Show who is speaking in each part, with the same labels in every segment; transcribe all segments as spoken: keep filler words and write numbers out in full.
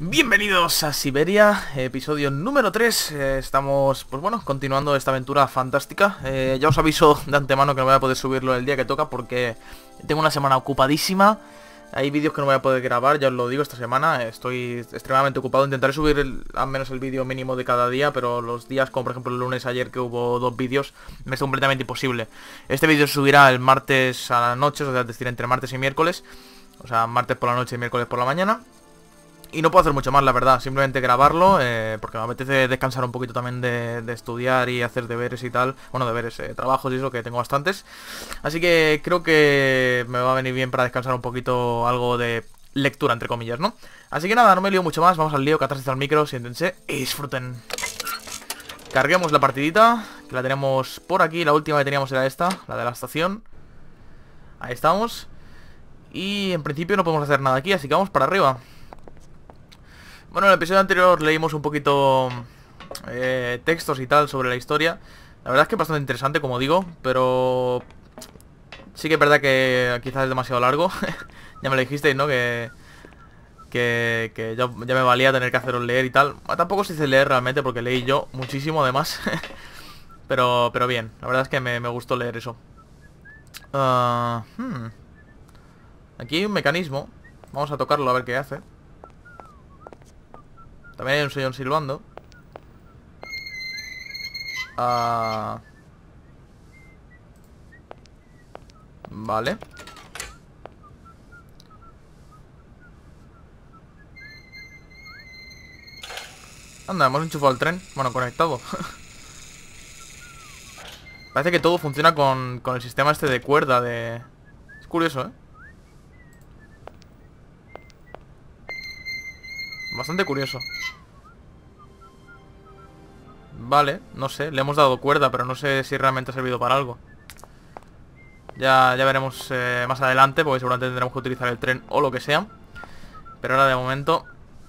Speaker 1: Bienvenidos a Siberia, episodio número tres. eh, Estamos, pues bueno, continuando esta aventura fantástica. eh, Ya os aviso de antemano que no voy a poder subirlo el día que toca porque tengo una semana ocupadísima. Hay vídeos que no voy a poder grabar, ya os lo digo, esta semana estoy extremadamente ocupado. Intentaré subir el- al menos el vídeo mínimo de cada día, pero los días, como por ejemplo el lunes ayer que hubo dos vídeos, me es completamente imposible. Este vídeo se subirá el martes a la noche, o sea, es decir, entre martes y miércoles. O sea, martes por la noche y miércoles por la mañana. Y no puedo hacer mucho más, la verdad, simplemente grabarlo, eh, porque me apetece descansar un poquito también de, de estudiar y hacer deberes y tal. Bueno, deberes, eh, trabajos y eso, que tengo bastantes. Así que creo que me va a venir bien para descansar un poquito, algo de lectura, entre comillas, ¿no? Así que nada, no me lío mucho más, vamos al lío, catarsis al micro, siéntense y disfruten. Carguemos la partidita, que la tenemos por aquí, la última que teníamos era esta, la de la estación. Ahí estamos. Y en principio no podemos hacer nada aquí, así que vamos para arriba. Bueno, en el episodio anterior leímos un poquito eh, textos y tal sobre la historia. La verdad es que es bastante interesante, como digo, pero sí que es verdad que quizás es demasiado largo. Ya me lo dijisteis, ¿no? Que, que, que ya, ya me valía tener que haceros leer y tal. Bueno, tampoco se hice leer realmente porque leí yo muchísimo además. pero, pero bien, la verdad es que me, me gustó leer eso. Ah, hmm. Aquí hay un mecanismo. Vamos a tocarlo a ver qué hace. También hay un señor silbando. Ah, vale. Anda, hemos enchufado el tren. Bueno, conectado. Parece que todo funciona con, con el sistema este de cuerda de... Es curioso, ¿eh? Bastante curioso. Vale, no sé, le hemos dado cuerda, pero no sé si realmente ha servido para algo. Ya, ya veremos eh, más adelante, porque seguramente tendremos que utilizar el tren o lo que sea. Pero ahora de momento...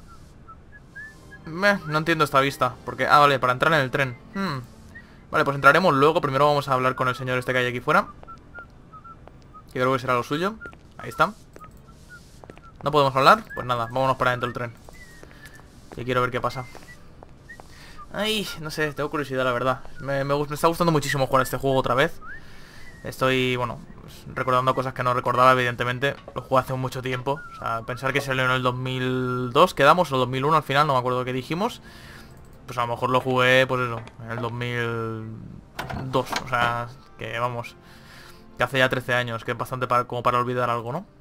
Speaker 1: Meh, no entiendo esta vista. Porque, ah, vale, para entrar en el tren. Hmm. Vale, pues entraremos luego. Primero vamos a hablar con el señor este que hay aquí fuera, que creo que será lo suyo. Ahí está. ¿No podemos hablar? Pues nada, vámonos para dentro del tren, que quiero ver qué pasa. Ay, no sé, tengo curiosidad, la verdad. Me, me, me está gustando muchísimo jugar este juego otra vez. Estoy, bueno, pues, recordando cosas que no recordaba, evidentemente. Lo jugué hace mucho tiempo. O sea, pensar que salió en el dos mil dos, quedamos, o dos mil uno al final, no me acuerdo qué dijimos. Pues a lo mejor lo jugué, pues eso, en el dos mil dos. O sea, que vamos, que hace ya trece años, que es bastante para, como para olvidar algo, ¿no?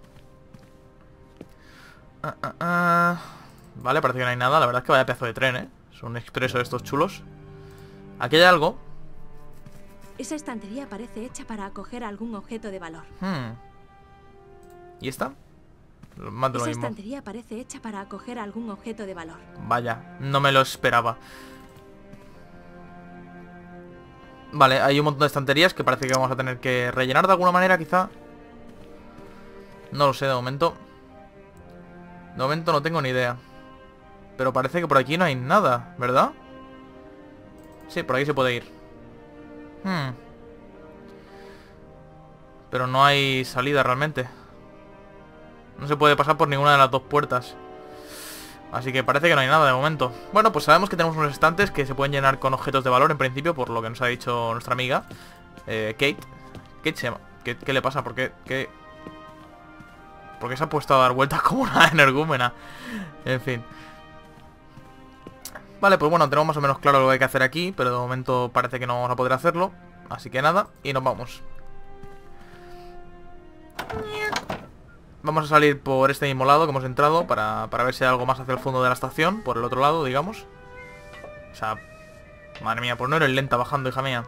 Speaker 1: Ah, ah, ah. Vale, parece que no hay nada. La verdad es que vaya pedazo de tren, ¿eh? Es un expreso de estos chulos. Aquí hay algo.
Speaker 2: Esa estantería parece hecha para acoger algún objeto de valor.
Speaker 1: Hmm. ¿Y esta? Más de lo
Speaker 2: Esa
Speaker 1: mismo.
Speaker 2: estantería parece hecha para acoger algún objeto de valor.
Speaker 1: Vaya, no me lo esperaba. Vale, hay un montón de estanterías que parece que vamos a tener que rellenar de alguna manera, quizá. No lo sé de momento. De momento no tengo ni idea. Pero parece que por aquí no hay nada, ¿verdad? Sí, por aquí se puede ir. Hmm. Pero no hay salida realmente. No se puede pasar por ninguna de las dos puertas. Así que parece que no hay nada de momento. Bueno, pues sabemos que tenemos unos estantes que se pueden llenar con objetos de valor en principio, por lo que nos ha dicho nuestra amiga eh, Kate. Kate se llama. ¿Qué, qué le pasa? ¿Por qué? ¿Qué? ¿Por qué se ha puesto a dar vueltas como una energúmena? En fin. Vale, pues bueno, tenemos más o menos claro lo que hay que hacer aquí, pero de momento parece que no vamos a poder hacerlo. Así que nada, y nos vamos. Vamos a salir por este mismo lado que hemos entrado para, para ver si hay algo más hacia el fondo de la estación. Por el otro lado, digamos. O sea, madre mía, pues no eres lenta bajando, hija mía.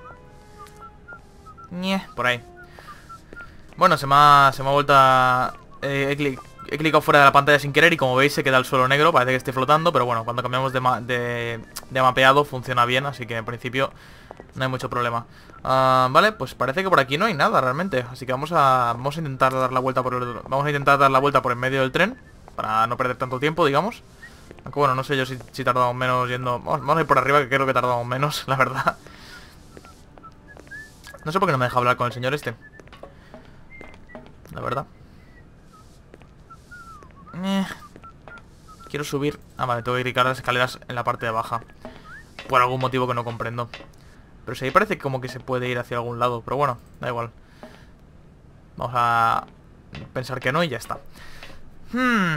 Speaker 1: Ñe, por ahí. Bueno, se me ha, se me ha vuelto a... Eh, he, clic, he clicado fuera de la pantalla sin querer y como veis se queda el suelo negro. Parece que esté flotando, pero bueno, cuando cambiamos de, ma de, de mapeado funciona bien. Así que en principio no hay mucho problema. Uh, vale, pues parece que por aquí no hay nada realmente. Así que vamos a, vamos a intentar dar la vuelta por el, Vamos a intentar dar la vuelta por el medio del tren, para no perder tanto tiempo, digamos. Aunque bueno, no sé yo si, si tardamos menos yendo... Vamos, vamos a ir por arriba, que creo que tardamos menos, la verdad. No sé por qué no me deja hablar con el señor este, la verdad. eh, Quiero subir... Ah, vale, tengo que clicar las escaleras en la parte de baja. Por algún motivo que no comprendo. Pero sí, ahí parece como que se puede ir hacia algún lado. Pero bueno, da igual. Vamos a pensar que no y ya está. Hmm.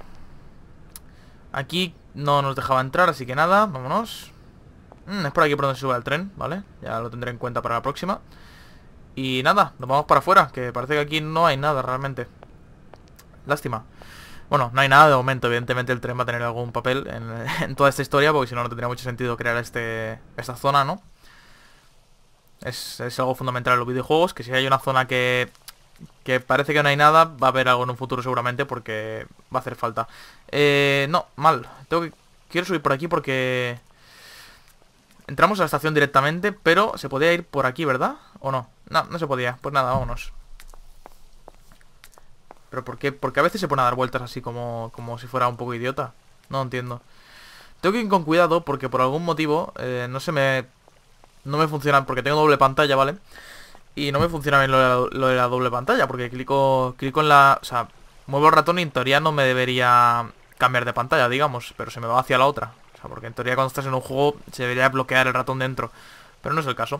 Speaker 1: Aquí no nos dejaba entrar, así que nada, vámonos. Hmm, es por aquí por donde se sube el tren, ¿vale? Ya lo tendré en cuenta para la próxima. Y nada, nos vamos para afuera, que parece que aquí no hay nada realmente. Lástima. Bueno, no hay nada de momento. Evidentemente el tren va a tener algún papel en, en toda esta historia, porque si no, no tendría mucho sentido crear este esta zona, ¿no? Es, es algo fundamental en los videojuegos, que si hay una zona que, que parece que no hay nada, va a haber algo en un futuro seguramente, porque va a hacer falta. Eh, no, mal. Tengo que, quiero subir por aquí porque... Entramos a la estación directamente, pero se podía ir por aquí, ¿verdad? ¿O no? No, no se podía. Pues nada, vámonos. ¿Pero por qué? Porque a veces se pone a dar vueltas así como, como si fuera un poco idiota. No entiendo. Tengo que ir con cuidado porque por algún motivo eh, no se me... No me funciona porque tengo doble pantalla, ¿vale? Y no me funciona bien lo de, la, lo de la doble pantalla porque clico, clico en la... O sea, muevo el ratón y en teoría no me debería cambiar de pantalla, digamos. Pero se me va hacia la otra. O sea, porque en teoría cuando estás en un juego se debería bloquear el ratón dentro. Pero no es el caso.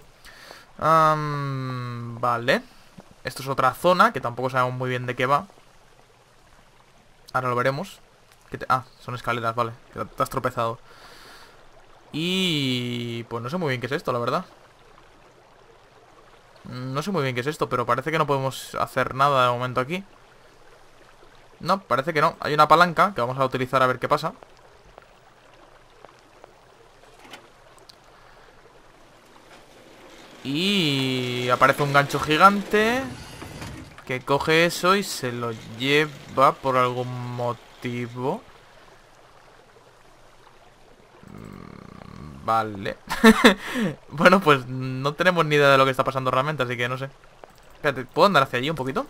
Speaker 1: Um, vale. Esto es otra zona que tampoco sabemos muy bien de qué va. Ahora lo veremos. ¿Qué te... Ah, son escaleras, vale. Te has tropezado. Y... Pues no sé muy bien qué es esto, la verdad. No sé muy bien qué es esto, pero parece que no podemos hacer nada de momento aquí. No, parece que no. Hay una palanca que vamos a utilizar a ver qué pasa. Y... aparece un gancho gigante que coge eso y se lo lleva por algún motivo. Vale. Bueno, pues no tenemos ni idea de lo que está pasando realmente, así que no sé. Espérate, ¿puedo andar hacia allí un poquito?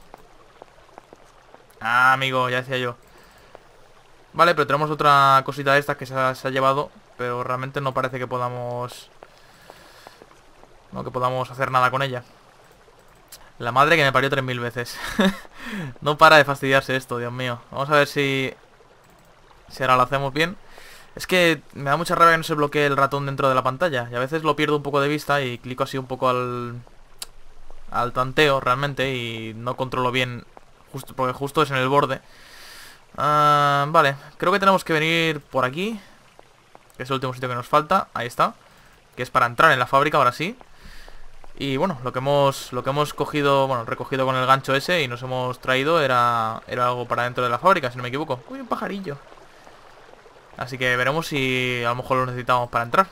Speaker 1: Ah, amigo, ya decía yo. Vale, pero tenemos otra cosita de estas que se ha, se ha llevado, pero realmente no parece que podamos... No, que podamos hacer nada con ella. La madre que me parió tres mil veces. No para de fastidiarse esto, Dios mío. Vamos a ver si... Si ahora lo hacemos bien. Es que me da mucha rabia que no se bloquee el ratón dentro de la pantalla. Y a veces lo pierdo un poco de vista y clico así un poco al... Al tanteo realmente y no controlo bien. Justo, porque justo es en el borde. uh, Vale, creo que tenemos que venir por aquí, que es el último sitio que nos falta. Ahí está. Que es para entrar en la fábrica, ahora sí. Y bueno, lo que hemos lo que hemos cogido, bueno, recogido con el gancho ese y nos hemos traído era, era algo para dentro de la fábrica, si no me equivoco. Uy, un pajarillo. Así que veremos si a lo mejor lo necesitamos para entrar.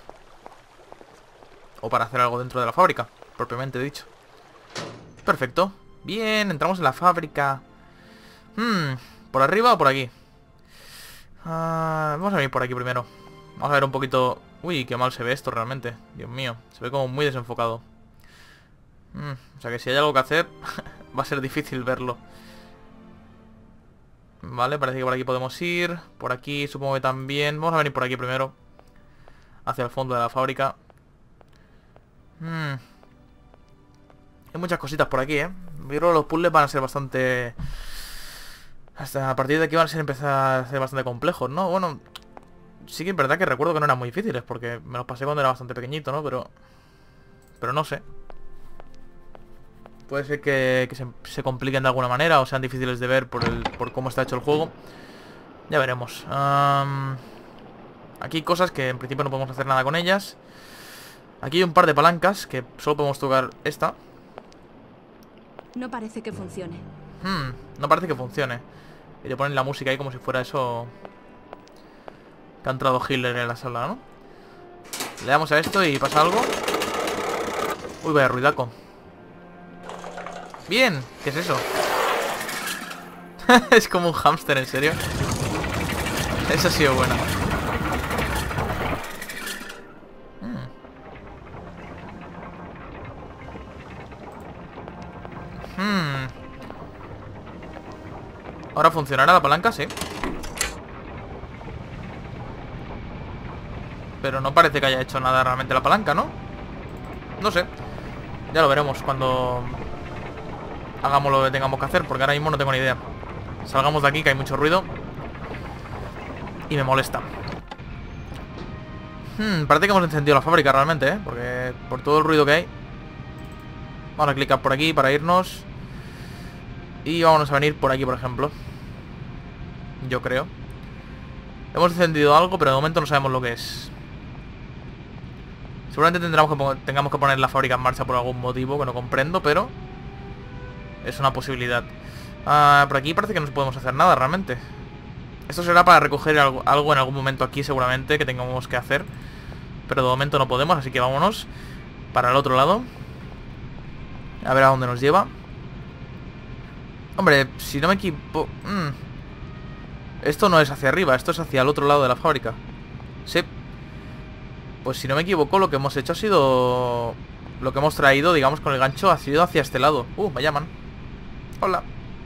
Speaker 1: O para hacer algo dentro de la fábrica, propiamente dicho. Perfecto. Bien, entramos en la fábrica. Hmm, ¿por arriba o por aquí? Uh, vamos a venir por aquí primero. Vamos a ver un poquito... Uy, qué mal se ve esto realmente. Dios mío, se ve como muy desenfocado. Hmm, o sea que si hay algo que hacer va a ser difícil verlo. Vale, parece que por aquí podemos ir. Por aquí supongo que también. Vamos a venir por aquí primero, hacia el fondo de la fábrica. Hmm. Hay muchas cositas por aquí, ¿eh? Yo creo que los puzzles van a ser bastante... Hasta a partir de aquí van a ser empezar a ser bastante complejos, ¿no? Bueno, sí que es verdad que recuerdo que no eran muy difíciles, porque me los pasé cuando era bastante pequeñito, ¿no? Pero... Pero no sé. Puede ser que, que se, se compliquen de alguna manera o sean difíciles de ver por, el, por cómo está hecho el juego. Ya veremos. um, Aquí hay cosas que en principio no podemos hacer nada con ellas. Aquí hay un par de palancas que solo podemos tocar esta.
Speaker 2: No parece que funcione.
Speaker 1: Hmm, no parece que funcione. Y le ponen la música ahí como si fuera eso... Que ha entrado Hitler en la sala, ¿no? Le damos a esto y pasa algo. Uy, vaya ruidaco. Bien, ¿qué es eso? Es como un hámster, ¿en serio? Esa ha sido buena. hmm. Hmm. ¿Ahora funcionará la palanca? Sí. Pero no parece que haya hecho nada realmente la palanca, ¿no? No sé. Ya lo veremos cuando hagamos lo que tengamos que hacer, porque ahora mismo no tengo ni idea. Salgamos de aquí, que hay mucho ruido. y me molesta. Hmm, parece que hemos encendido la fábrica realmente, ¿eh? Porque por todo el ruido que hay. Vamos a clicar por aquí para irnos. Y vámonos a venir por aquí, por ejemplo. Yo creo. Hemos encendido algo, pero de momento no sabemos lo que es. Seguramente tendremos que, tengamos que poner la fábrica en marcha por algún motivo que no comprendo, pero es una posibilidad. Ah, por aquí parece que no podemos hacer nada realmente. Esto será para recoger algo, algo en algún momento aquí seguramente que tengamos que hacer. Pero de momento no podemos, así que vámonos para el otro lado. A ver a dónde nos lleva. Hombre, si no me equivoco... Mmm. Esto no es hacia arriba, esto es hacia el otro lado de la fábrica. Sí. Pues si no me equivoco, lo que hemos hecho ha sido... Lo que hemos traído, digamos, con el gancho ha sido hacia este lado. Uh, me llaman. Hola.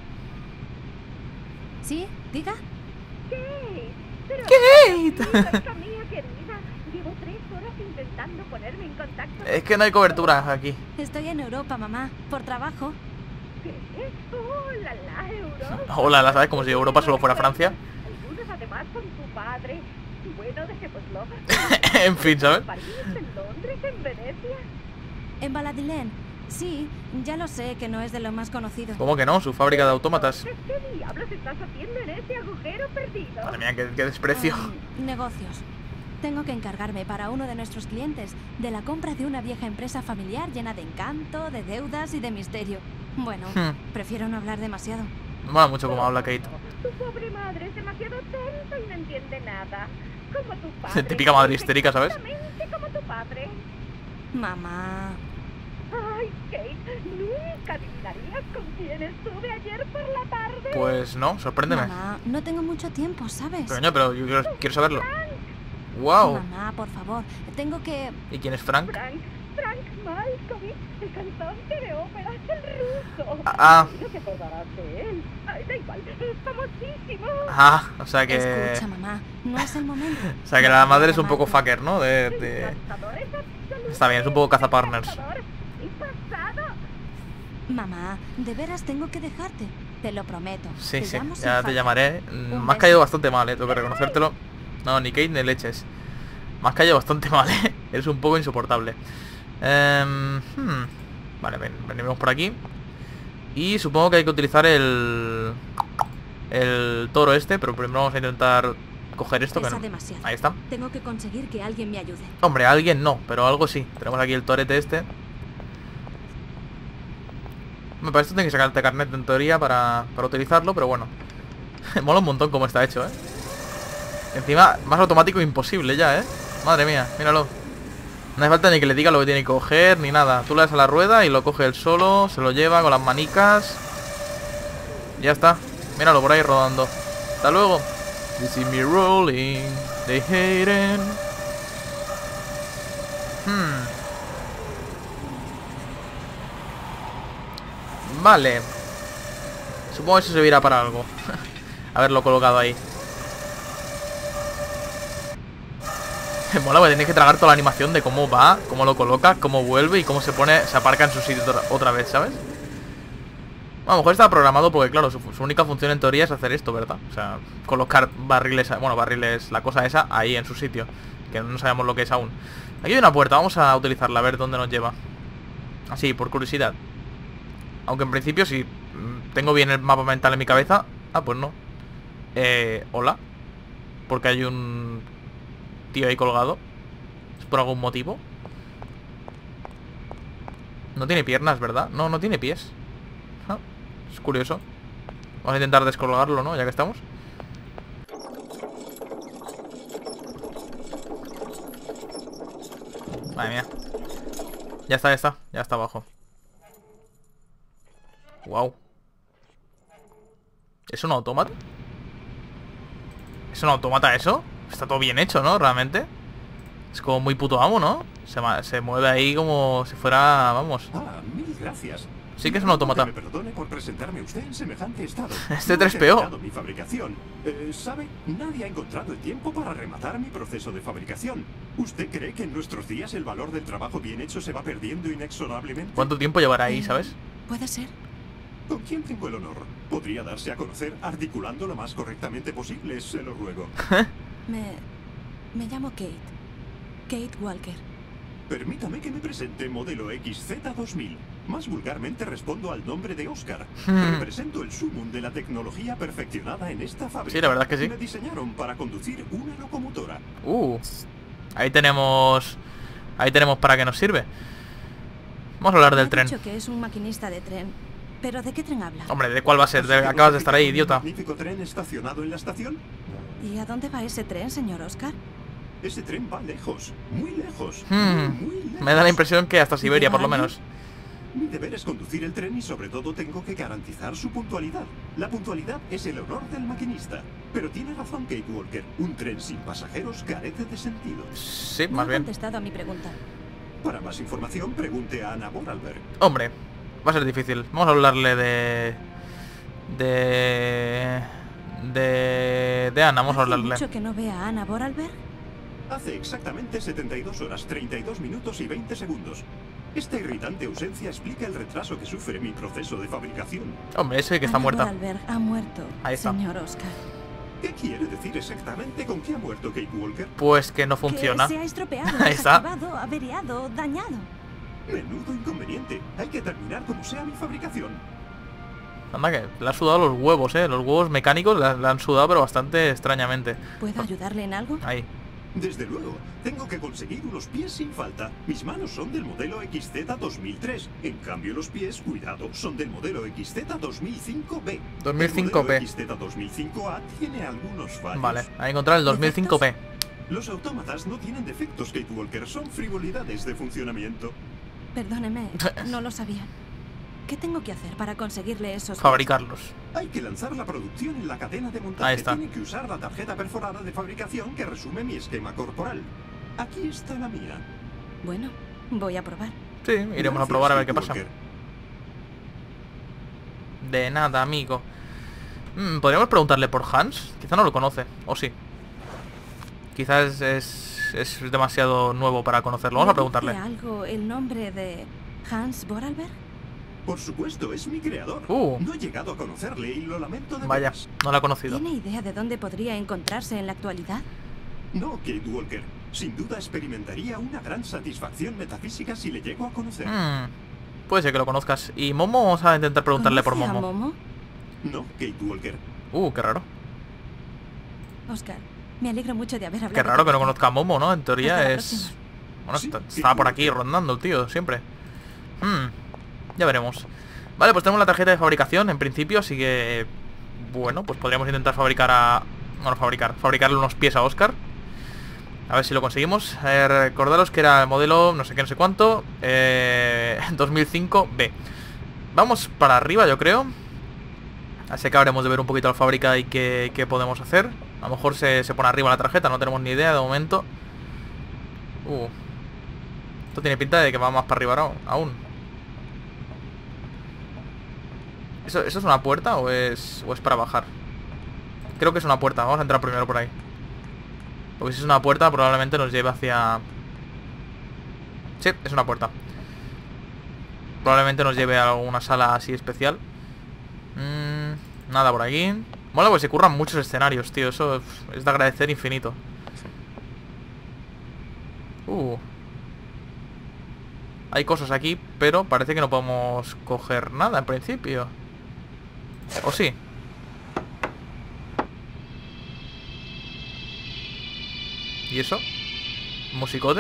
Speaker 2: ¿Sí? ¿Diga?
Speaker 3: ¿Qué? Pero
Speaker 1: ¿Qué?
Speaker 3: hija mía querida, llevo tres horas intentando ponerme en contacto.
Speaker 1: Es que no hay cobertura aquí.
Speaker 2: Estoy en Europa, mamá, por trabajo.
Speaker 3: ¿Qué? ¡Hola, la Europa!
Speaker 1: Hola, la sabes, como si Europa solo fuera Francia.
Speaker 3: Algunos además con tu padre. Bueno, dejémoslo.
Speaker 1: En fin, ¿sabes?
Speaker 3: ¿En París, en Londres, en Venecia?
Speaker 2: En Baladilén. Sí, ya lo sé que no es de lo más conocido.
Speaker 1: ¿Cómo que no? Su fábrica de autómatas.
Speaker 3: ¿Qué diablos estás haciendo en ese agujero perdido?
Speaker 1: Madre mía, qué, qué desprecio.
Speaker 2: Mm, negocios. Tengo que encargarme para uno de nuestros clientes de la compra de una vieja empresa familiar llena de encanto, de deudas y de misterio. Bueno,
Speaker 1: Hmm.
Speaker 2: prefiero no hablar demasiado.
Speaker 1: Me mola mucho cómo habla Kate.
Speaker 3: Tu pobre madre es demasiado tonta y no entiende nada. Como tu padre.
Speaker 1: Típica madre histérica, ¿sabes?
Speaker 3: Exactamente como tu padre.
Speaker 2: Mamá.
Speaker 3: Ay, Kate, nunca adivinarías con quién estuve ayer por la tarde.
Speaker 1: Pues no, sorpréndeme.
Speaker 2: Mamá, no tengo mucho tiempo, ¿sabes?
Speaker 1: Coño, pero yo quiero, quiero saberlo. Wow.
Speaker 2: Mamá, por favor, tengo que...
Speaker 1: ¿Y quién es Frank?
Speaker 3: Frank, Frank Malkovich, el cantante de ópera, el ruso.
Speaker 1: Ah.
Speaker 3: No te acordarás de él. Ay, da igual, es famosísimo.
Speaker 1: Ah, o sea que...
Speaker 2: Escucha, mamá, no es el momento.
Speaker 1: O sea que la madre es un poco fucker, ¿no? De, de...
Speaker 3: Encantador, es absolutamente
Speaker 1: Está bien, es un poco cazapartners.
Speaker 3: encantador. Y pasado.
Speaker 2: Mamá, de veras tengo que dejarte. Te lo prometo.
Speaker 1: Sí,
Speaker 2: Te
Speaker 1: sí,
Speaker 2: llamo sin
Speaker 1: ya te
Speaker 2: falta.
Speaker 1: llamaré. Mm,
Speaker 2: Un
Speaker 1: Me has
Speaker 2: beso.
Speaker 1: caído bastante mal, eh, tengo que reconocértelo. No, ni Kate ni leches. Me has caído bastante mal, eh. Eres un poco insoportable. Em, hmm. Vale, ven, venimos por aquí. Y supongo que hay que utilizar el... El toro este, pero primero vamos a intentar coger esto. Que
Speaker 2: Pesa
Speaker 1: no.
Speaker 2: demasiado.
Speaker 1: Ahí está.
Speaker 2: Tengo que conseguir que alguien me ayude.
Speaker 1: Hombre, alguien no, pero algo sí. Tenemos aquí el torete este. Me parece que tiene que sacarte carnet en teoría para, para utilizarlo, pero bueno. Mola un montón cómo está hecho, ¿eh? Encima, más automático imposible ya, ¿eh? Madre mía, míralo. No hace falta ni que le diga lo que tiene que coger, ni nada. Tú le das a la rueda y lo coge él solo, se lo lleva con las manicas. Ya está. Míralo por ahí rodando. Hasta luego. You see me rolling, they hating. Hmm. Vale. Supongo que eso servirá para algo. Haberlo colocado ahí. Me mola, porque tienes que tragar toda la animación de cómo va, cómo lo coloca, cómo vuelve y cómo se pone, se aparca en su sitio otra, otra vez, ¿sabes? A lo mejor está programado porque, claro, su, su única función en teoría es hacer esto, ¿verdad? O sea, colocar barriles, bueno, barriles, la cosa esa, ahí en su sitio. Que no sabemos lo que es aún. Aquí hay una puerta, vamos a utilizarla, a ver dónde nos lleva. Así, por curiosidad. Aunque en principio, si tengo bien el mapa mental en mi cabeza... Ah, pues no. Eh, hola. Porque hay un tío ahí colgado. ¿Es por algún motivo? No tiene piernas, ¿verdad? No, no tiene pies. Ah, es curioso. Vamos a intentar descolgarlo, ¿no? Ya que estamos. Madre mía. Ya está, ya está. Ya está abajo. Wow. ¿Es un autómata? ¿Es un autómata eso? Está todo bien hecho, ¿no? Realmente. Es como muy puto amo, ¿no? Se, se mueve ahí como si fuera... Vamos.
Speaker 4: Ah, mil gracias.
Speaker 1: Sí que es un autómata.
Speaker 4: Me perdone por presentarme a usted en semejante estado.
Speaker 1: Este
Speaker 4: No
Speaker 1: tres
Speaker 4: he
Speaker 1: P O.
Speaker 4: terminado mi fabricación. Eh, ¿Sabe? Nadie ha encontrado el tiempo para rematar mi proceso de fabricación. ¿Usted cree que en nuestros días el valor del trabajo bien hecho se va perdiendo inexorablemente?
Speaker 1: ¿Cuánto tiempo llevará ahí, sabes?
Speaker 2: ¿Puede ser?
Speaker 4: ¿Con quién tengo el honor? Podría darse a conocer articulando lo más correctamente posible, se lo ruego.
Speaker 2: Me... me llamo Kate. Kate Walker.
Speaker 4: Permítame que me presente modelo X Z dos mil. Más vulgarmente respondo al nombre de Oscar.
Speaker 1: Hmm.
Speaker 4: Represento el sumum de la tecnología perfeccionada en esta fábrica.
Speaker 1: Sí, la verdad es que sí.
Speaker 4: Me diseñaron para conducir una locomotora.
Speaker 1: Uh, ahí tenemos... Ahí tenemos para qué nos sirve. Vamos a hablar del
Speaker 2: Me ha
Speaker 1: tren.
Speaker 2: dicho que es un maquinista de tren. ¿Pero de qué tren habla?
Speaker 1: Hombre, ¿de cuál va a ser? De- acabas de estar ahí, idiota.
Speaker 4: ¿Un magnífico tren estacionado en la estación?
Speaker 2: ¿Y a dónde va ese tren, señor Oscar?
Speaker 4: Ese tren va lejos, muy lejos,
Speaker 1: Hmm,
Speaker 4: muy, muy lejos.
Speaker 1: Me da la impresión que hasta Siberia, por lo
Speaker 2: ¿Vale?
Speaker 1: menos.
Speaker 4: Mi deber es conducir el tren y sobre todo tengo que garantizar su puntualidad. La puntualidad es el honor del maquinista. Pero tiene razón Kate Walker, un tren sin pasajeros carece de sentido.
Speaker 1: Sí,
Speaker 2: No
Speaker 1: más
Speaker 2: ha
Speaker 1: bien.
Speaker 2: contestado a mi pregunta.
Speaker 4: Para más información pregunte a Ana Vorarlberg.
Speaker 1: Hombre, va a ser difícil. Vamos a hablarle de... De... De... De Ana, vamos a
Speaker 2: ¿Hace
Speaker 1: hablarle.
Speaker 2: mucho que no ve a Ana Vorarlberg?
Speaker 4: Hace exactamente setenta y dos horas, treinta y dos minutos y veinte segundos. Esta irritante ausencia explica el retraso que sufre mi proceso de fabricación.
Speaker 1: Hombre, ese que está
Speaker 2: Ana
Speaker 1: muerta.
Speaker 2: Vorarlberg ha muerto,
Speaker 1: Ahí está.
Speaker 2: señor Oscar.
Speaker 4: ¿Qué quiere decir exactamente con que ha muerto Kate Walker?
Speaker 1: Pues que no funciona.
Speaker 2: Que se ha estropeado,
Speaker 1: Ahí está.
Speaker 2: desactivado, averiado, dañado.
Speaker 4: Menudo inconveniente. Hay que terminar como sea mi fabricación.
Speaker 1: Anda que le ha sudado los huevos, eh. Los huevos mecánicos le, le han sudado, pero bastante extrañamente.
Speaker 2: ¿Puedo ayudarle en algo?
Speaker 1: Ahí.
Speaker 4: Desde luego, tengo que conseguir unos pies sin falta. Mis manos son del modelo X Z dos mil tres. En cambio, los pies, cuidado, son del modelo X Z dos mil cinco B.
Speaker 1: dos mil cinco P.
Speaker 4: El modelo X Z dos mil cinco A tiene algunos fallos.
Speaker 1: Vale, a encontrar el dos mil cinco P.
Speaker 4: Los autómatas no tienen defectos, Kate Walker. Son frivolidades de funcionamiento.
Speaker 2: Perdóneme, no lo sabía. ¿Qué tengo que hacer para conseguirle esos...
Speaker 1: Fabricarlos.
Speaker 4: Hay que lanzar la producción en la cadena de montaje.
Speaker 1: Ahí está.
Speaker 4: Tiene que usar la tarjeta perforada de fabricación que resume mi esquema corporal. Aquí está la mía.
Speaker 2: Bueno, voy a probar.
Speaker 1: Sí, iremos a
Speaker 4: Gracias,
Speaker 1: probar a ver
Speaker 4: Kate
Speaker 1: qué pasa.
Speaker 4: Walker.
Speaker 1: De nada, amigo. Mm, Podríamos preguntarle por Hans. Quizá no lo conoce, o sí. Quizás es, es, es demasiado nuevo para conocerlo. Vamos a
Speaker 2: ¿Le
Speaker 1: preguntarle.
Speaker 2: dice algo el nombre de Hans Vorarlberg?
Speaker 4: Por supuesto, es mi creador.
Speaker 1: Uh.
Speaker 4: No he llegado a conocerle y lo lamento de
Speaker 1: Vaya,
Speaker 4: veras.
Speaker 1: no la ha conocido.
Speaker 2: ¿Tiene idea de dónde podría encontrarse en la actualidad?
Speaker 4: No, Kate Walker. Sin duda experimentaría una gran satisfacción metafísica si le llego a conocer.
Speaker 1: Mm, Puede ser que lo conozcas. Y Momo, vamos a intentar preguntarle por
Speaker 2: ¿Conoce a
Speaker 1: Momo.
Speaker 2: Momo?
Speaker 4: No, Kate Walker.
Speaker 1: Uh, qué raro.
Speaker 2: Oscar, me alegro mucho de haber hablado.
Speaker 1: Qué raro que no
Speaker 2: contigo.
Speaker 1: conozca a Momo, ¿no? En
Speaker 2: Hasta
Speaker 1: teoría
Speaker 2: la
Speaker 1: es...
Speaker 2: próxima.
Speaker 1: Bueno,
Speaker 4: Sí,
Speaker 1: está-
Speaker 4: sí,
Speaker 1: estaba por
Speaker 4: claro.
Speaker 1: aquí rondando el tío, siempre. Hmm, Ya veremos. Vale, pues tenemos la tarjeta de fabricación en principio, así que... Bueno, pues podríamos intentar fabricar a... Bueno, fabricar. Fabricarle unos pies a Oscar. A ver si lo conseguimos. Eh, recordaros que era el modelo no sé qué, no sé cuánto. Eh, dos mil cinco B. Vamos para arriba, yo creo. Así que habremos de ver un poquito la fábrica y qué, qué podemos hacer. A lo mejor se, se pone arriba la tarjeta, no tenemos ni idea de momento. Uh. Esto tiene pinta de que va más para arriba ahora- aún. ¿Eso, ¿Eso es una puerta o es, o es para bajar? Creo que es una puerta. Vamos a entrar primero por ahí. Porque si es una puerta probablemente nos lleve hacia... Sí, es una puerta. Probablemente nos lleve a alguna sala así especial. Mm, nada por aquí. Mola, pues se curran muchos escenarios, tío. Eso es de agradecer infinito. Uh. Hay cosas aquí, pero parece que no podemos coger nada en principio. ¿O sí? ¿Y eso? ¿Musicote?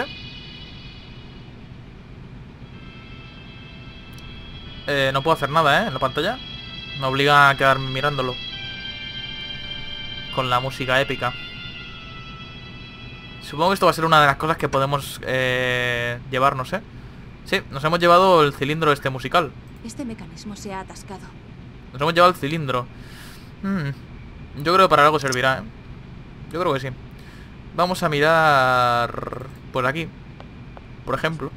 Speaker 1: Eh, no puedo hacer nada, ¿eh? En la pantalla. Me obliga a quedarme mirándolo. Con la música épica. Supongo que esto va a ser una de las cosas que podemos eh, llevarnos, ¿eh? Sí, nos hemos llevado el cilindro este musical.
Speaker 2: Este mecanismo se ha atascado.
Speaker 1: Nos hemos llevado el cilindro. Hmm, Yo creo que para algo servirá, ¿eh? Yo creo que sí. Vamos a mirar por aquí, por ejemplo.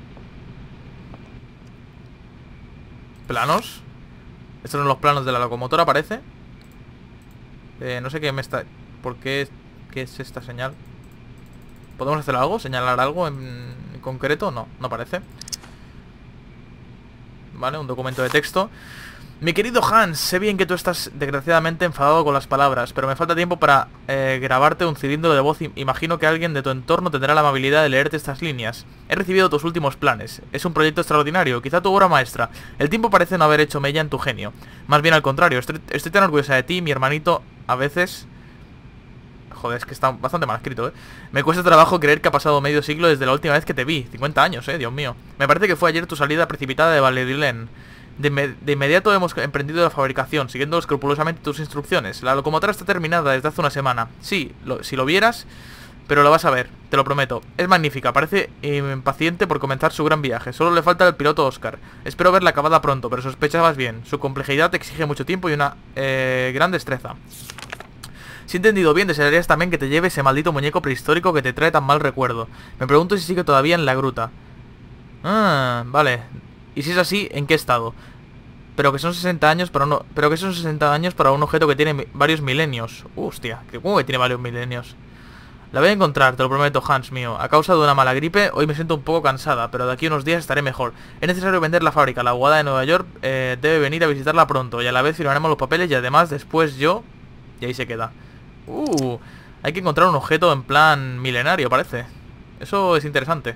Speaker 1: Planos. Estos son los planos de la locomotora, parece. eh, No sé qué me está... ¿Por qué? ¿Qué es esta señal? ¿Podemos hacer algo? ¿Señalar algo en concreto? No, no parece. Vale, un documento de texto. Mi querido Hans, sé bien que tú estás desgraciadamente enfadado con las palabras, pero me falta tiempo para eh, grabarte un cilindro de voz. Imagino que alguien de tu entorno tendrá la amabilidad de leerte estas líneas. He recibido tus últimos planes. Es un proyecto extraordinario, quizá tu obra maestra. El tiempo parece no haber hecho mella en tu genio. Más bien al contrario, estoy, estoy tan orgullosa de ti, mi hermanito, a veces... Joder, es que está bastante mal escrito, ¿eh? Me cuesta trabajo creer que ha pasado medio siglo desde la última vez que te vi. cincuenta años, ¿eh? Dios mío. Me parece que fue ayer tu salida precipitada de Valerilén. De, de inmediato hemos emprendido la fabricación, siguiendo escrupulosamente tus instrucciones. La locomotora está terminada desde hace una semana. Sí, lo, si lo vieras, pero lo vas a ver, te lo prometo. Es magnífica, parece impaciente por comenzar su gran viaje. Solo le falta el piloto Oscar. Espero verla acabada pronto, pero sospechabas bien. Su complejidad exige mucho tiempo y una eh, gran destreza. Si he entendido bien, desearías también que te lleve ese maldito muñeco prehistórico que te trae tan mal recuerdo. Me pregunto si sigue todavía en la gruta. Ah, vale. Y si es así, ¿en qué estado? Pero que son sesenta años para uno, pero que son sesenta años para un objeto que tiene varios milenios. Hostia, ¿cómo que tiene varios milenios? La voy a encontrar, te lo prometo, Hans mío. A causa de una mala gripe, hoy me siento un poco cansada, pero de aquí a unos días estaré mejor. Es necesario vender la fábrica. La abogada de Nueva York eh, debe venir a visitarla pronto, y a la vez firmaremos los papeles y además después yo... Y ahí se queda. Uh, hay que encontrar un objeto en plan milenario, parece. Eso es interesante.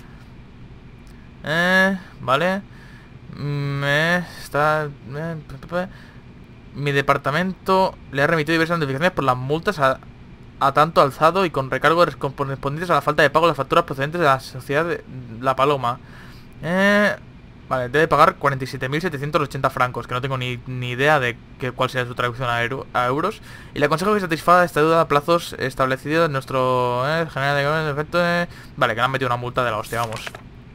Speaker 1: Eh, vale. Me está... Eh, mi departamento le ha remitido diversas notificaciones por las multas a, a tanto alzado y con recargos correspondientes a la falta de pago de las facturas procedentes de la sociedad de La Paloma. Eh, vale, debe pagar cuarenta y siete mil setecientos ochenta francos, que no tengo ni, ni idea de que, cuál sea su traducción a, euro, a euros. Y le aconsejo que satisfaga esta deuda a plazos establecidos en nuestro eh, general de efecto. Eh, vale, que le han metido una multa de la hostia, vamos.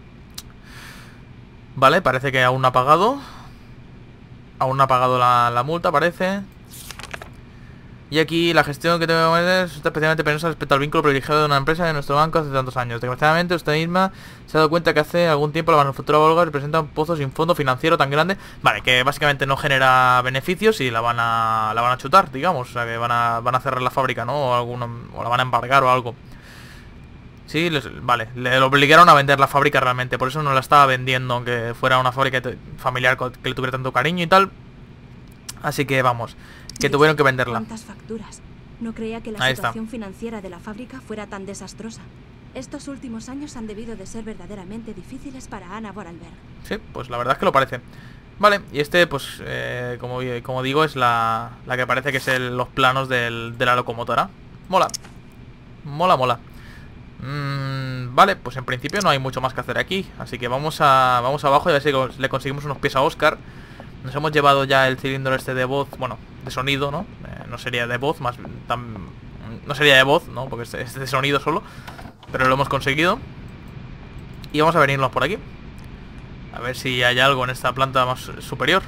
Speaker 1: Vale, parece que aún no ha pagado. Aún no ha pagado la, la multa, parece. Y aquí la gestión que tengo que meter es especialmente penosa respecto al vínculo privilegiado de una empresa de nuestro banco hace tantos años. Desgraciadamente usted misma se ha dado cuenta que hace algún tiempo la manufactura belga representa un pozo sin fondo financiero tan grande. Vale, que básicamente no genera beneficios y la van a la van a chutar, digamos. O sea, que van a, van a cerrar la fábrica, ¿no? O, alguno, o la van a embargar o algo. Sí, les, vale, le obligaron a vender la fábrica realmente. Por eso no la estaba vendiendo, aunque fuera una fábrica familiar que le tuviera tanto cariño y tal. Así que vamos, que tuvieron que venderla.
Speaker 2: ¿Cuántas facturas? No creía que la
Speaker 1: Ahí
Speaker 2: situación
Speaker 1: está.
Speaker 2: financiera de la fábrica fuera tan desastrosa. Estos últimos años han debido de ser verdaderamente difíciles para Anna Vorarlberg.
Speaker 1: Sí, pues la verdad es que lo parece. Vale, y este, pues, eh, como, como digo, es la, la que parece que es el, los planos del, de la locomotora. Mola. Mola, mola. Mm, vale, pues en principio no hay mucho más que hacer aquí. Así que vamos a vamos abajo y a ver si le conseguimos unos pies a Oscar. Nos hemos llevado ya el cilindro este de voz, bueno, de sonido, ¿no? Eh, no sería de voz, más tan, no sería de voz, ¿no? Porque es de sonido solo. Pero lo hemos conseguido. Y vamos a venirnos por aquí. A ver si hay algo en esta planta más superior.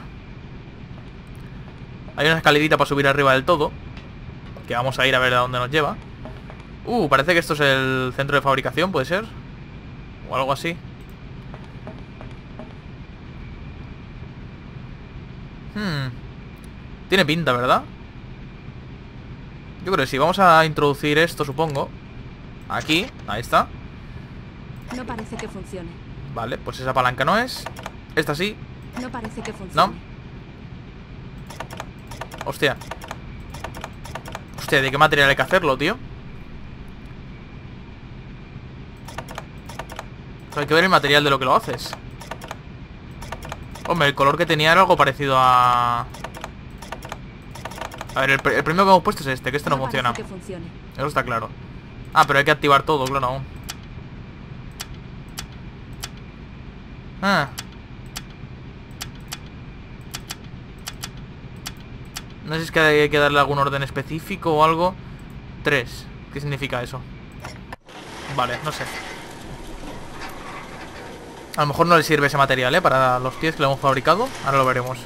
Speaker 1: Hay una escalerita para subir arriba del todo, que vamos a ir a ver a dónde nos lleva. Uh, parece que esto es el centro de fabricación, ¿puede ser? O algo así. Hmm. Tiene pinta, ¿verdad? Yo creo que sí. Vamos a introducir esto, supongo. Aquí, ahí está.
Speaker 2: No parece que funcione.
Speaker 1: Vale, pues esa palanca no es. Esta sí.
Speaker 2: No parece que funcione.
Speaker 1: No. Hostia. Hostia, ¿de qué material hay que hacerlo, tío? Hay que ver el material de lo que lo haces. Hombre, el color que tenía era algo parecido a... A ver, el, el primero que hemos puesto es este, que este no,
Speaker 2: no
Speaker 1: funciona.
Speaker 2: que funcione.
Speaker 1: Eso está claro. Ah, pero hay que activar todo, claro, aún. Ah. No sé si es que hay que darle algún orden específico o algo. Tres. ¿Qué significa eso? Vale, no sé. A lo mejor no le sirve ese material, ¿eh? Para los pies que lo hemos fabricado. Ahora lo veremos.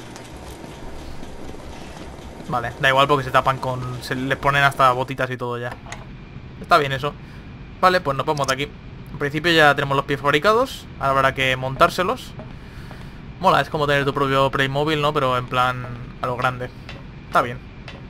Speaker 1: Vale, da igual porque se tapan con... Se les ponen hasta botitas y todo ya. Está bien eso. Vale, pues nos vamos de aquí. En principio ya tenemos los pies fabricados. Ahora habrá que montárselos. Mola, es como tener tu propio Playmobil, ¿no? Pero en plan a lo grande. Está bien.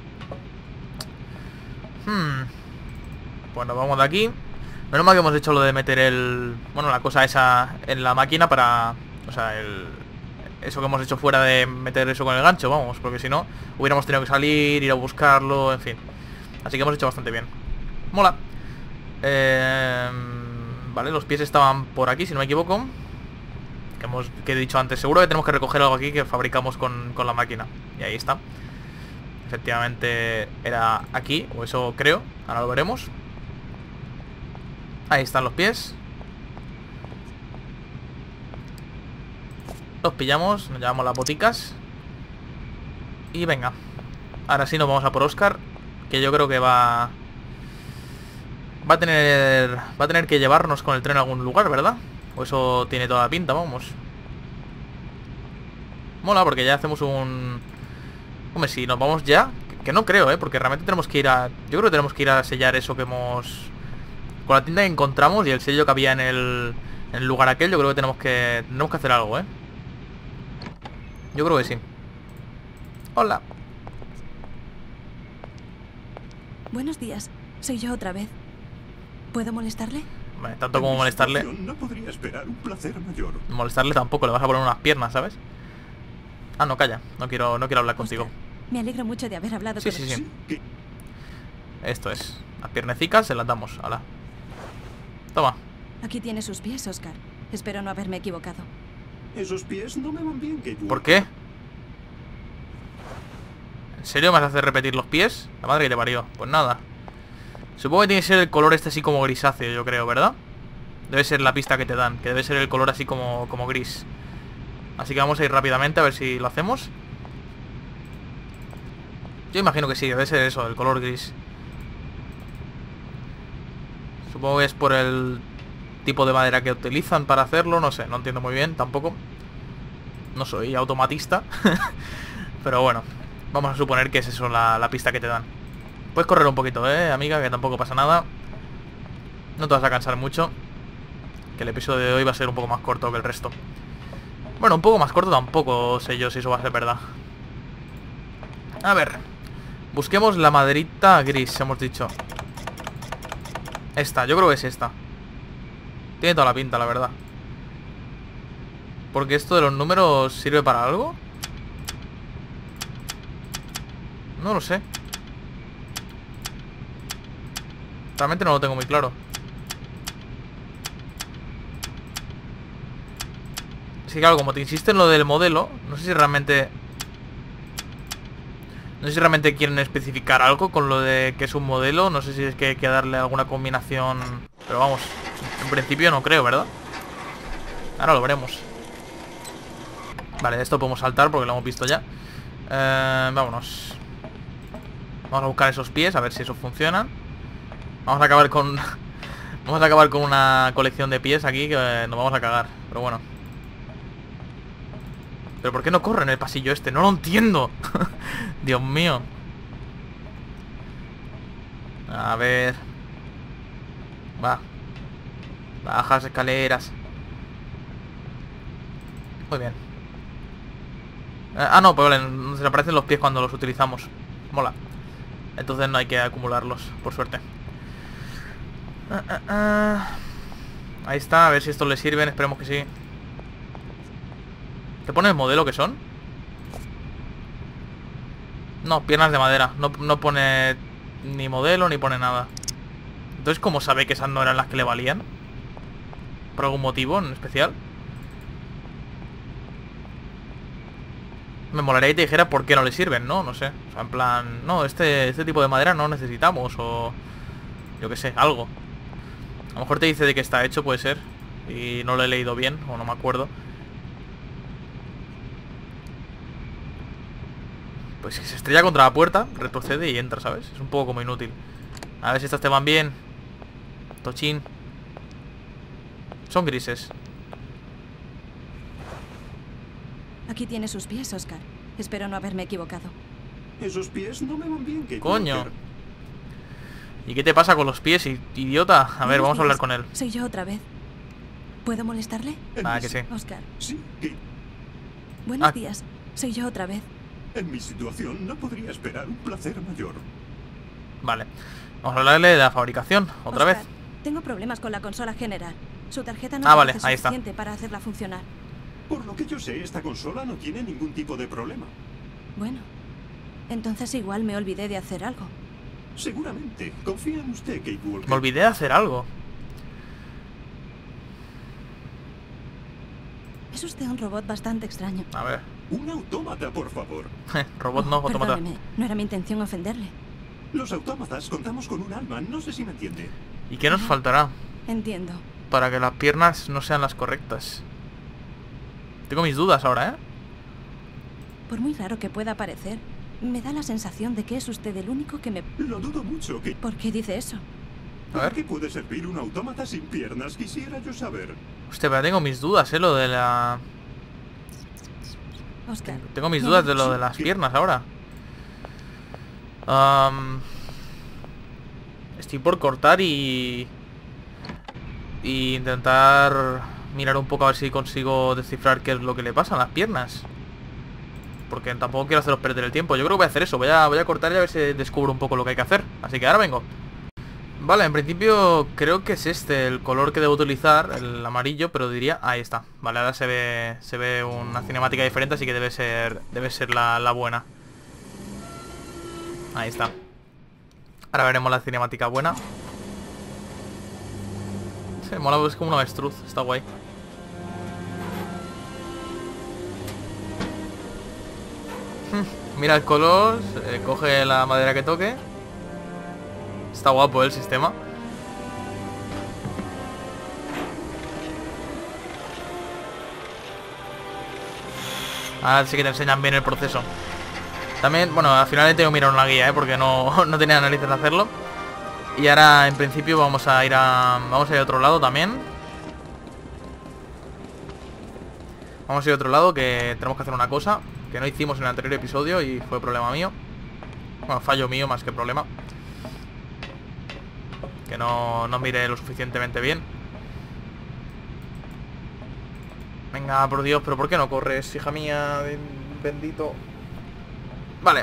Speaker 1: Hmm. Pues nos vamos de aquí. Menos mal que hemos hecho lo de meter el... Bueno, la cosa esa en la máquina para... O sea, el... eso que hemos hecho fuera de meter eso con el gancho, vamos, porque si no hubiéramos tenido que salir, ir a buscarlo, en fin. Así que hemos hecho bastante bien. Mola. eh, Vale, los pies estaban por aquí, si no me equivoco. Que, hemos, que he dicho antes, seguro que tenemos que recoger algo aquí que fabricamos con, con la máquina. Y ahí está. Efectivamente era aquí, o eso creo. Ahora lo veremos. Ahí están los pies. Los pillamos, nos llevamos las boticas. Y venga. Ahora sí nos vamos a por Oscar, que yo creo que va... Va a tener... Va a tener que llevarnos con el tren a algún lugar, ¿verdad? O eso tiene toda la pinta, vamos. Mola, porque ya hacemos un... Hombre, si nos vamos ya, que no creo, ¿eh? Porque realmente tenemos que ir a... Yo creo que tenemos que ir a sellar eso que hemos... Con la tienda que encontramos y el sello que había en el... En el lugar aquel, yo creo que tenemos que... Tenemos que hacer algo, ¿eh? Yo creo que sí. Hola.
Speaker 2: Buenos días, soy yo otra vez. ¿Puedo molestarle?
Speaker 1: Vale, tanto como molestarle.
Speaker 4: No podría esperar un placer mayor.
Speaker 1: Molestarle tampoco, le vas a poner unas piernas, ¿sabes? Ah, no, calla, no quiero, no quiero hablar contigo.
Speaker 2: Oscar, me alegro mucho de haber hablado
Speaker 1: Sí,
Speaker 2: con
Speaker 1: sí,
Speaker 2: usted.
Speaker 1: sí.
Speaker 4: ¿Qué?
Speaker 1: Esto es. Las piernecicas se las damos, hala. Toma.
Speaker 2: Aquí tiene sus pies, Oscar. Espero no haberme equivocado.
Speaker 4: Esos pies no me van bien, Kate
Speaker 1: ¿Por
Speaker 4: Walker.
Speaker 1: qué? ¿En serio me vas a hacer repetir los pies? La madre que te parió. Pues nada. Supongo que tiene que ser el color este así como grisáceo, yo creo, ¿verdad? Debe ser la pista que te dan, que debe ser el color así como, como gris. Así que vamos a ir rápidamente a ver si lo hacemos. Yo imagino que sí, debe ser eso, el color gris. Supongo que es por el tipo de madera que utilizan para hacerlo, no sé, no entiendo muy bien tampoco. No soy automatista. Pero bueno, vamos a suponer que es eso la, la pista que te dan. Puedes correr un poquito, eh, amiga, que tampoco pasa nada. No te vas a cansar mucho. Que el episodio de hoy va a ser un poco más corto que el resto. Bueno, un poco más corto tampoco sé yo si eso va a ser verdad. A ver. Busquemos la maderita gris, hemos dicho. Esta, yo creo que es esta. Tiene toda la pinta, la verdad. Porque esto de los números sirve para algo. No lo sé. Realmente no lo tengo muy claro. Sí, claro, como te insiste en lo del modelo, no sé si realmente... No sé si realmente quieren especificar algo con lo de que es un modelo. No sé si es que hay que darle alguna combinación. Pero vamos, en principio no creo, ¿verdad? Ahora lo veremos. Vale, esto podemos saltar porque lo hemos visto ya. eh, Vámonos. Vamos a buscar esos pies, a ver si eso funciona. Vamos a acabar con... Vamos a acabar con una colección de pies aquí que nos vamos a cagar. Pero bueno. ¿Pero por qué no corre en el pasillo este? No lo entiendo. Dios mío. A ver. Va. Baja las escaleras. Muy bien. eh, Ah, no, pues vale, nos aparecen los pies cuando los utilizamos. Mola. Entonces no hay que acumularlos, por suerte. ah, ah, ah. Ahí está, a ver si estos le sirven. Esperemos que sí. ¿Te pone el modelo que son? No, piernas de madera. No, no pone ni modelo ni pone nada. Entonces, ¿cómo sabe que esas no eran las que le valían? ¿Por algún motivo en especial? Me molaría que te dijera por qué no le sirven, ¿no? No sé. O sea, en plan... No, este, este tipo de madera no necesitamos. O... Yo qué sé, algo. A lo mejor te dice de qué está hecho, puede ser. Y no lo he leído bien, o no me acuerdo. Pues si se estrella contra la puerta, retrocede y entra, ¿sabes? Es un poco como inútil. A ver si estas te van bien. Tochín. Son grises.
Speaker 2: Aquí tiene sus pies, Oscar. Espero no haberme equivocado.
Speaker 4: Esos pies no me van bien, Kate
Speaker 1: Coño.
Speaker 4: Walker.
Speaker 1: ¿Y qué te pasa con los pies, i- idiota? A ver,
Speaker 2: Buenos
Speaker 1: vamos a hablar
Speaker 2: días,
Speaker 1: con él.
Speaker 2: Soy yo otra vez. ¿Puedo molestarle?
Speaker 4: En
Speaker 1: Ah,
Speaker 4: mi
Speaker 1: que
Speaker 4: si-
Speaker 1: sí.
Speaker 2: Oscar.
Speaker 4: Sí, Kate.
Speaker 2: Buenos
Speaker 1: Ah.
Speaker 2: días. Soy yo otra vez.
Speaker 4: En mi situación no podría esperar un placer mayor.
Speaker 1: Vale. Vamos a hablarle de la fabricación, otra
Speaker 2: Oscar,
Speaker 1: vez.
Speaker 2: Tengo problemas con la consola general. Su tarjeta no
Speaker 1: Ah, vale,
Speaker 2: parece
Speaker 1: ahí está.
Speaker 2: suficiente para hacerla funcionar.
Speaker 4: Por lo que yo sé, esta consola no tiene ningún tipo de problema.
Speaker 2: Bueno, entonces igual me olvidé de hacer algo.
Speaker 4: Seguramente. Confía en usted, Kate Walker.
Speaker 1: Me olvidé de hacer algo.
Speaker 2: Es usted un robot bastante extraño.
Speaker 1: A ver.
Speaker 4: Un autómata, por favor.
Speaker 1: Robot no,
Speaker 2: Oh,
Speaker 1: autómata.
Speaker 2: perdóneme, no era mi intención ofenderle.
Speaker 4: Los autómatas contamos con un alma, no sé si me entiende.
Speaker 1: ¿Y qué nos faltará
Speaker 2: Entiendo.
Speaker 1: para que las piernas no sean las correctas? Tengo mis dudas ahora, ¿eh?
Speaker 2: Por muy raro que pueda parecer, me da la sensación de que es usted el único que me...
Speaker 4: Lo dudo mucho, Kate.
Speaker 2: ¿Por qué dice eso?
Speaker 1: A
Speaker 4: ¿Para
Speaker 1: ver.
Speaker 4: qué puede servir un autómata sin piernas? Quisiera yo saber.
Speaker 1: Hostia, pero tengo mis dudas, ¿eh? Lo de la...
Speaker 2: Oscar.
Speaker 1: Tengo mis
Speaker 2: me
Speaker 1: dudas
Speaker 2: ha
Speaker 1: de lo
Speaker 2: dicho-
Speaker 1: de las piernas ahora. Am, estoy por cortar y... Y intentar mirar un poco a ver si consigo descifrar qué es lo que le pasa a las piernas. Porque tampoco quiero haceros perder el tiempo. Yo creo que voy a hacer eso. Voy a, voy a cortar y a ver si descubro un poco lo que hay que hacer. Así que ahora vengo. Vale, en principio creo que es este el color que debo utilizar, el amarillo, pero diría... Ahí está. Vale, ahora se ve se ve una cinemática diferente, así que debe ser debe ser la, la buena. Ahí está. Ahora veremos la cinemática buena. Se mola, es como un avestruz, está guay. Mira el color, eh, coge la madera que toque. Está guapo el sistema. Ahora sí que te enseñan bien el proceso. También, bueno, al final he tenido que mirar una guía, ¿eh? Porque no, no tenía narices de hacerlo. Y ahora, en principio, vamos a ir a... Vamos a ir a otro lado también. Vamos a ir a otro lado, que tenemos que hacer una cosa que no hicimos en el anterior episodio y fue problema mío. Bueno, fallo mío más que problema. Que no, no mire lo suficientemente bien. Venga, por Dios, pero ¿por qué no corres, hija mía? Bendito. Vale.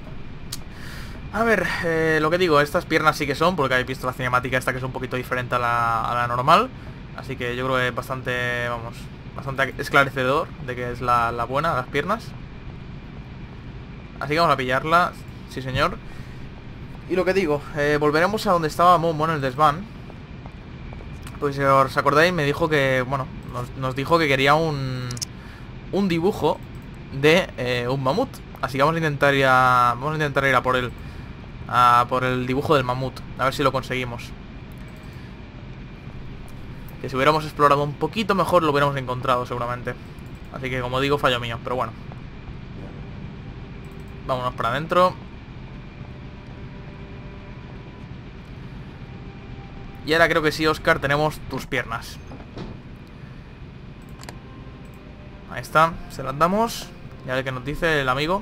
Speaker 1: A ver, eh, lo que digo, estas piernas sí que son, porque habéis visto la cinemática esta que es un poquito diferente a la, a la normal. Así que yo creo que es bastante, vamos, bastante esclarecedor de que es la, la buena, las piernas. Así que vamos a pillarla, sí señor. Y lo que digo, eh, volveremos a donde estaba Momo en el desván. Pues si os acordáis, me dijo que, bueno, nos, nos dijo que quería un, un dibujo de eh, un mamut. Así que vamos a intentar ir a, vamos a intentar ir a por el, a por el dibujo del mamut. A ver si lo conseguimos. Que si hubiéramos explorado un poquito mejor lo hubiéramos encontrado seguramente. Así que como digo, fallo mío, pero bueno. Vámonos para adentro. Y ahora creo que sí, Oscar, tenemos tus piernas. Ahí está, se las damos. Y a ver qué nos dice el amigo.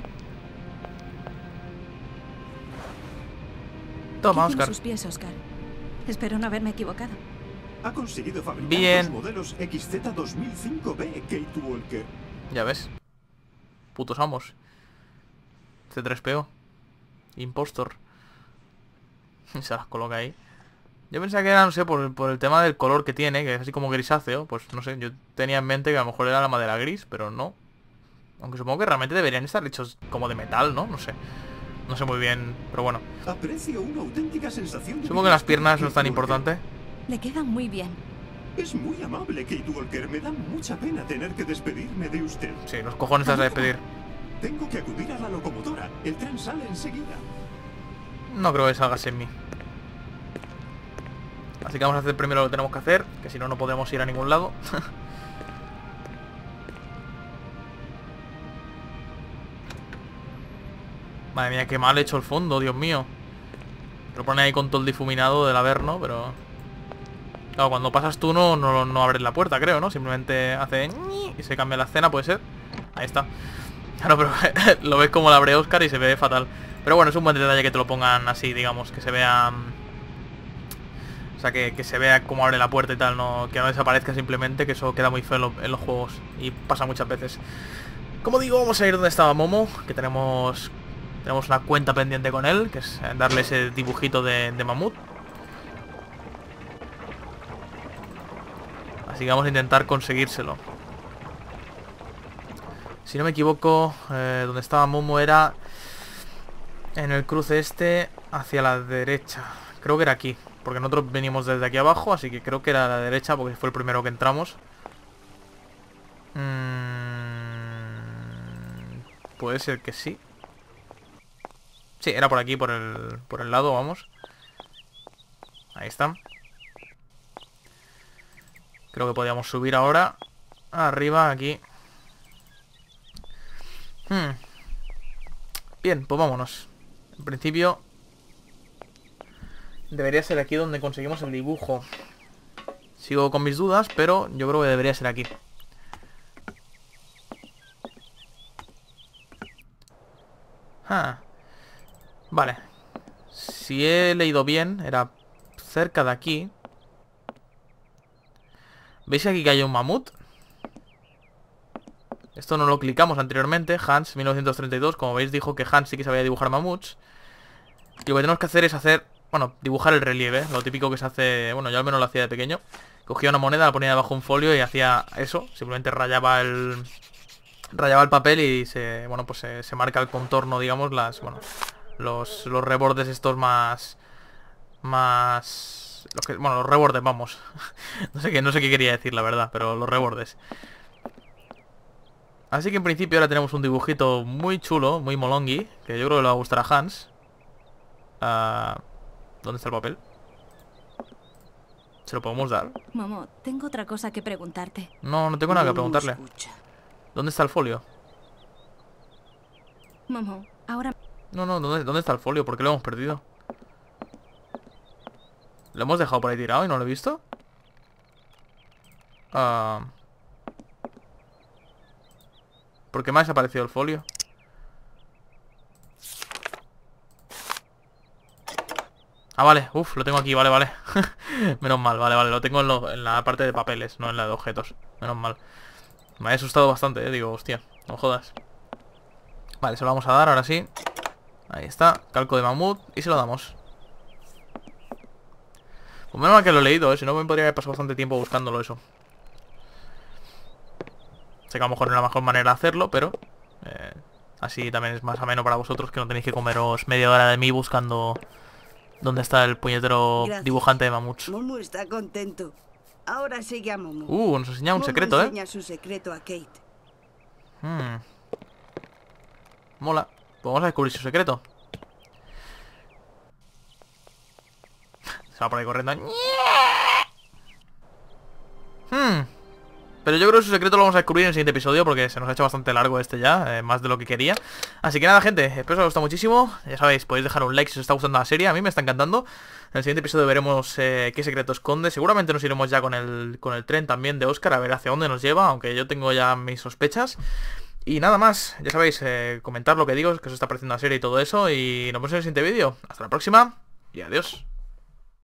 Speaker 1: Toma,
Speaker 2: ¿Qué tiene
Speaker 1: Oscar.
Speaker 2: sus pies, Oscar? Espero no haberme equivocado.
Speaker 4: Ha conseguido fabricar
Speaker 1: Bien.
Speaker 4: los modelos X Z dos mil cinco B, Kate Walker.
Speaker 1: Ya ves. Putos amos. C tres P O. Impostor. Se las coloca ahí. Yo pensaba que era, no sé, por, por el tema del color que tiene, que es así como grisáceo. Pues no sé, yo tenía en mente que a lo mejor era la madera gris, pero no. Aunque supongo que realmente deberían estar hechos como de metal, ¿no? No sé. No sé muy bien, pero bueno.
Speaker 4: Aprecio una auténtica sensación de
Speaker 1: Supongo que las
Speaker 4: bienestar,
Speaker 1: piernas no es tan
Speaker 4: Kate Walker.
Speaker 1: importante.
Speaker 2: Le quedan muy bien.
Speaker 4: Es muy amable, Kate Walker. Me da mucha pena tener que despedirme de usted.
Speaker 1: Sí, los cojones te has de despedir.
Speaker 4: Tengo que acudir a la locomotora. El tren sale enseguida.
Speaker 1: No creo que salgas en mí. Así que vamos a hacer primero lo que tenemos que hacer, que si no, no podemos ir a ningún lado. Madre mía, qué mal he hecho el fondo, Dios mío. Lo pone ahí con todo el difuminado del Averno, pero... Claro, cuando pasas tú no, no, no abres la puerta, creo, ¿no? Simplemente hace... y se cambia la escena, puede ser. Ahí está. Claro, pero lo ves como la abre Oscar y se ve fatal. Pero bueno, es un buen detalle que te lo pongan así, digamos, que se vea... O sea, que, que se vea cómo abre la puerta y tal, no, que no desaparezca simplemente, que eso queda muy feo en, lo, en los juegos. Y pasa muchas veces. Como digo, vamos a ir donde estaba Momo, que tenemos... Tenemos una cuenta pendiente con él, que es darle ese dibujito de, de mamut. Así que vamos a intentar conseguírselo. Si no me equivoco, eh, donde estaba Momo era en el cruce este hacia la derecha. Creo que era aquí, porque nosotros venimos desde aquí abajo, así que creo que era a la derecha porque fue el primero que entramos. Mm, puede ser que sí. Sí, era por aquí, por el, por el lado, vamos. Ahí está. Creo que podíamos subir ahora. Arriba, aquí. Hmm. Bien, pues vámonos. En principio debería ser aquí donde conseguimos el dibujo. Sigo con mis dudas, pero yo creo que debería ser aquí. Ah. Vale. Si he leído bien, era cerca de aquí. ¿Veis aquí que hay un mamut? Esto no lo clicamos anteriormente. Hans, mil novecientos treinta y dos, como veis, dijo que Hans sí que sabía dibujar mamuts. Y lo que tenemos que hacer es hacer, bueno, dibujar el relieve. Lo típico que se hace, bueno, yo al menos lo hacía de pequeño. Cogía una moneda, la ponía debajo de un folio y hacía eso. Simplemente rayaba el rayaba el papel y se, bueno, pues se, se marca el contorno, digamos, las, bueno, los, los rebordes estos más, más, los que, bueno, los rebordes, vamos. no sé qué, no sé qué quería decir, la verdad, pero los rebordes. Así que en principio ahora tenemos un dibujito muy chulo, muy molongui, que yo creo que le va a gustar a Hans. Uh, ¿Dónde está el papel? ¿Se lo podemos dar?
Speaker 2: Momo, tengo otra cosa que preguntarte.
Speaker 1: No, no tengo nada que preguntarle.
Speaker 5: Escucha.
Speaker 1: ¿Dónde está el folio?
Speaker 2: Momo, ahora...
Speaker 1: No, no, ¿dónde, ¿dónde está el folio? ¿Por qué lo hemos perdido? ¿Lo hemos dejado por ahí tirado y no lo he visto? Ah... Uh... ¿Por qué me ha desaparecido el folio? Ah, vale, uff, lo tengo aquí, vale, vale. Menos mal, vale, vale, lo tengo en, lo, en la parte de papeles, no en la de objetos. Menos mal. Me ha asustado bastante, eh, digo, hostia, no jodas. Vale, se lo vamos a dar, ahora sí. Ahí está, calco de mamut, y se lo damos. Pues menos mal que lo he leído, eh, si no me podría haber pasado bastante tiempo buscándolo eso. Sé que a lo mejor no es la mejor manera de hacerlo, pero eh, así también es más ameno para vosotros, que no tenéis que comeros media hora de mí buscando dónde está el puñetero Gracias. dibujante de mamuts.
Speaker 5: Momo está contento. Ahora sigue a Momo.
Speaker 1: Uh, nos enseña un
Speaker 5: Momo
Speaker 1: secreto,
Speaker 5: enseña
Speaker 1: ¿eh?
Speaker 5: su secreto a Kate.
Speaker 1: Hmm. Mola. Pues vamos a descubrir su secreto. Se va por ahí corriendo. Hmm. Pero yo creo que su secreto lo vamos a descubrir en el siguiente episodio, porque se nos ha hecho bastante largo este ya, eh, más de lo que quería. Así que nada, gente, espero que os haya gustado muchísimo. Ya sabéis, podéis dejar un like si os está gustando la serie, a mí me está encantando. En el siguiente episodio veremos eh, qué secreto esconde. Seguramente nos iremos ya con el, con el tren también de Oscar, a ver hacia dónde nos lleva, aunque yo tengo ya mis sospechas. Y nada más, ya sabéis, eh, comentar lo que digo, que os está pareciendo la serie y todo eso. Y nos vemos en el siguiente vídeo. Hasta la próxima y adiós.